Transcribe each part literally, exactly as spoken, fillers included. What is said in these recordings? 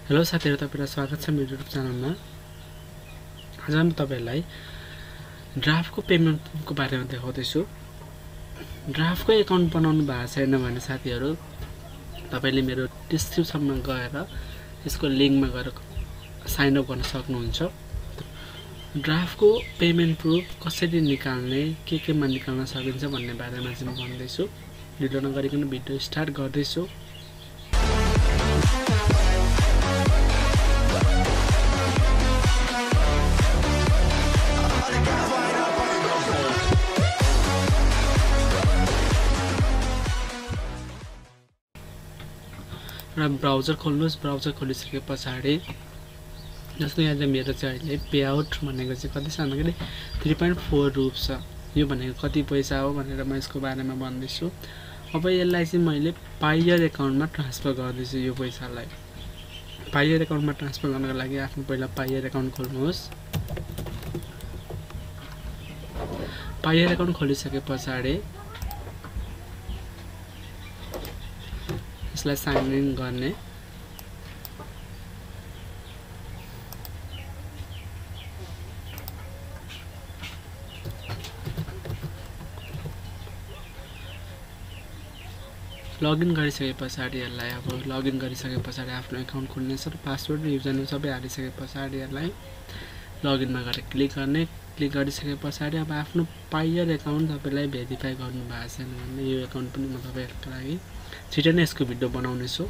Hello साथीहरु, तपाईहरुलाई स्वागत छ मेरो युट्युब च्यानलमा। आज म तपाईहरुलाई ड्राफ्टको पेमेन्टको बारेमा देखाउँदै छु। ड्राफ्टको एकाउन्ट बनाउनु भएको छैन भने साथीहरु तपाईले मेरो डिस्क्रिप्सनमा गएर यसको लिंकमा गएर साइन अप गर्न सक्नुहुन्छ। ड्राफ्टको पेमेन्ट प्रुफ कसरी निकाल्ने, के केमा निकाल्न सकिन्छ भन्ने बारेमा चाहिँ म भन्दै छु। भिडियो नगरिकन भिडियो स्टार्ट गर्दै छु। र ब्राउजर खोल्नुस्। ब्राउजर खोलिसके पछाडी जस्तो यहाँ चाहिँ मेरो चाहिँ अहिले पे आउट भनेको चाहिँ कति छ भन्दाखेरि थ्री पोइन्ट फोर रुप छ। यो भनेको कति पैसा हो भनेर म यसको बारेमा भन्दै छु। अब यसलाई चाहिँ मैले पायर एकाउन्टमा ट्रान्सफर गर्दै छु। यो पैसालाई पायर एकाउन्टमा ट्रान्सफर गर्नको लागि आफ्नो पहिला पायर एकाउन्ट खोल्नुहोस्। पायर एकाउन्ट खोलिसके पछाडी यसलाई साइन इन गर्ने। लगइन गरिसके पछाडी यसलाई अब लगइन गरिसके पछाडी आफ्नो एकाउन्ट खोल्ने छ र पासवर्ड र युजर नेम सबै हालिसके पछाडी यसलाई लगइनमा गएर क्लिक गर्ने। क्लिक गरिसके पछाडी अब आफ्नो पायर एकाउन्ट तपाईलाई भेरिफाई गर्नु भएको छैन भने यो एकाउन्ट पनि म तपाईहरुको लागि छिटै नै यसको भिडियो बनाउने छु।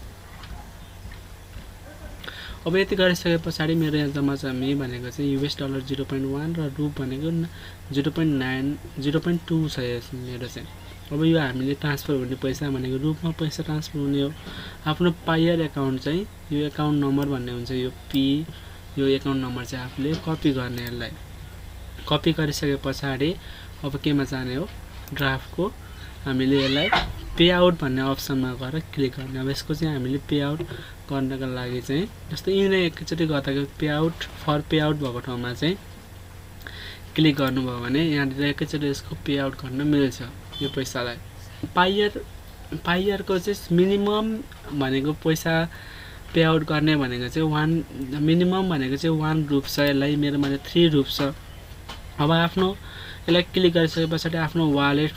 अब यति गरिसके पछाडी मेरो यहाँ जम्मा जम्मी भनेको चाहिँ US dollar zero point one र रुप भनेको zero point nine zero point two छ यसमा मेरो चाहिँ। अब यो हामीले ट्रान्सफर हुने पैसा भनेको रुपमा पैसा ट्रान्सफर हुने हो। आफ्नो पायर एकाउन्ट चाहिँ यो एकाउन्ट नम्बर भन्ने हुन्छ, यो पी यो एकाउन्ट नम्बर चाहिँ आफूले कपी गर्ने। यसलाई कपी गरिसके पछाडी अब केमा जाने हो, ड्राफ्टको हामीले यसलाई पे आउट भन्ने अप्सनमा गएर क्लिक गर्ने। अब यसको चाहिँ हामीले पे आउट गर्नको लागि चाहिँ जस्तो यिनै एकचोटि गर्दाखेरि pay out for pay out भएको ठाउँमा चाहिँ क्लिक गर्नुभयो भने यहाँनिर एकैचोटि यसको पे आउट गर्न मिल्छ यो पैसालाई। पायर पायरको चाहिँ मिनिमम भनेको पैसा पे आउट गर्ने भनेको चाहिँ वान मिनिमम भनेको चाहिँ वान रुप छ। यसलाई मेरोमा चाहिँ थ्री रुप छ। अब आफ्नो यसलाई क्लिक गरिसके पछाडि आफ्नो वालेट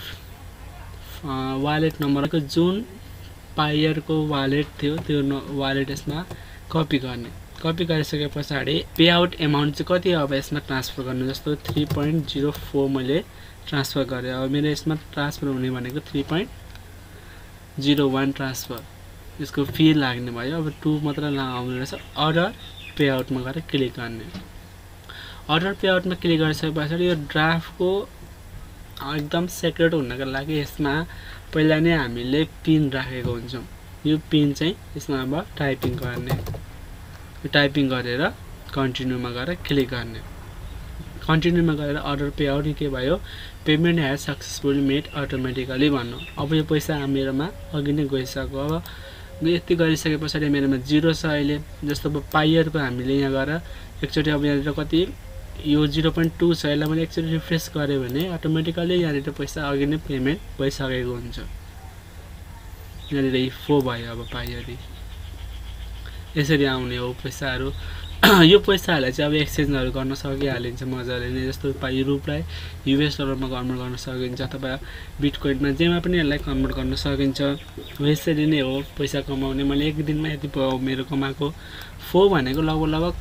वालेट नम्बरको जुन पायरको वालेट थियो त्यो वालेट यसमा कपी गर्ने। कपी गरिसके पछाडि पे आउट एमाउन्ट चाहिँ कति अब यसमा ट्रान्सफर गर्नु। जस्तो थ्री पोइन्ट जीरो फोर मैले ट्रान्सफर गरेँ। अब मेरो यसमा ट्रान्सफर हुने भनेको three point zero one transfer यसको फी लाग्ने भयो। अब टू मात्र आउने रहेछ। अर्डर पे आउटमा गएर क्लिक गर्ने। अर्डर पे आउटमा क्लिक गरिसके पछाडि यो ड्राफ्टको एकदम सेक्रेट हुनको लागि यसमा पहिला नै हामीले पिन राखेको हुन्छौँ। यो पिन चाहिँ यसमा अब टाइपिङ गर्ने। यो टाइपिङ गरेर कन्टिन्यूमा गएर क्लिक गर्ने। कन्टिन्यूमा गएर अर्डर पे आउट के भयो, payment has successfully made automatically भन्नु। अब यो पैसा मेरोमा अघि नै गइसक्यो। अब यति गरिसके पछाडि मेरोमा जिरो छ अहिले। जस्तो अब पायरको हामीले यहाँ गएर एकचोटि अब यहाँनिर कति यो जीरो पोइन्ट टू छ। यसलाई मैले एकचोटि रिफ्रेस गरेँ भने अटोमेटिकली यहाँनिर पैसा अघि नै पेमेन्ट भइसकेको हुन्छ। यहाँनिर फोर भयो। अब पायरी यसरी आउने हो पैसाहरू। यो पैसाहरूलाई चाहिँ अब एक्सचेन्जहरू गर्न सकिहालिन्छ मजाले नै। जस्तो पाइ रुपलाई युएस डलरमा कन्भर्ट गर्न सकिन्छ अथवा बिटकोइनमा जेमा पनि यसलाई कन्भर्ट गर्न सकिन्छ। यसरी नै हो पैसा कमाउने। मैले एक दिनमा यति मेरो कमाएको फोर भनेको लगभग लगभग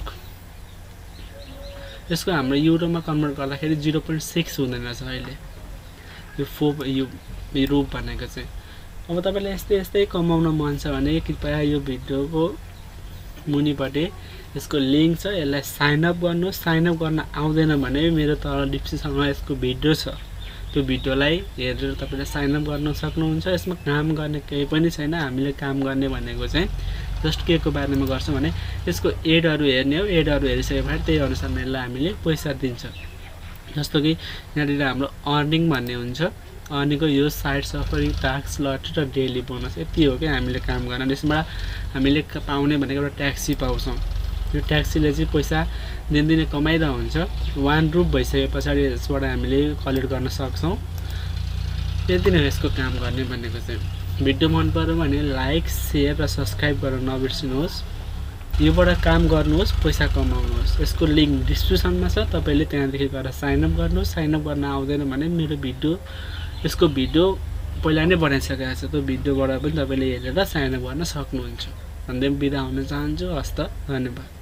यसको हाम्रो युरोमा कन्भर्ट गर्दाखेरि जीरो पोइन्ट सिक्स हुँदैन रहेछ अहिले यो फोर यो रुप भनेको चाहिँ। अब तपाईँलाई यस्तै यस्तै कमाउन मन छ भने कृपया यो भिडियोको मुनिपट्टि यसको लिङ्क छ, यसलाई साइन अप गर्नु। साइन अप गर्न आउँदैन भने मेरो तल डिस्क्रिप्सनमा यसको भिडियो छ। त्यो भिडियोलाई हेरेर तपाईँले साइन अप गर्न सक्नुहुन्छ। यसमा काम गर्ने केही पनि छैन। हामीले काम गर्ने भनेको चाहिँ जस्ट के को बारेमा गर्छौँ भने यसको एडहरू हेर्ने हो। एडहरू हेरिसकेपछि त्यही अनुसारले हामीले पैसा दिन्छ। जस्तो कि यहाँनिर हाम्रो अर्निङ भन्ने हुन्छ। अर्निङको यो साइड सफरिङ ट्याक्स लटरी र डेली बोनस यति हो कि हामीले काम गर्न। यसबाट हामीले पाउने भनेको एउटा ट्याक्सी पाउँछौँ। यो ट्याक्सीले चाहिँ पैसा दिनदिनै कमाइरहेको हुन्छ। वान रुप भइसके पछाडि यसबाट हामीले कलेक्ट गर्न सक्छौँ। यति नै यसको काम गर्ने भनेको चाहिँ। भिडियो मन पर्यो भने लाइक, शेयर र सब्स्क्राइब गर्न नबिर्सिनुहोस्। योबाट काम गर्नुहोस्, पैसा कमाउनुहोस्। यसको लिङ्क डिस्क्रिप्सनमा छ, तपाईँले त्यहाँदेखि गएर साइन अप गर्नुहोस्। साइन अप गर्न आउँदैन भने मेरो भिडियो यसको भिडियो पहिला नै बनाइसकेको छ, त्यो भिडियोबाट पनि तपाईँले हेरेर साइन अप गर्न सक्नुहुन्छ भन्दै बिदा हुन चाहन्छु। हस्त, धन्यवाद।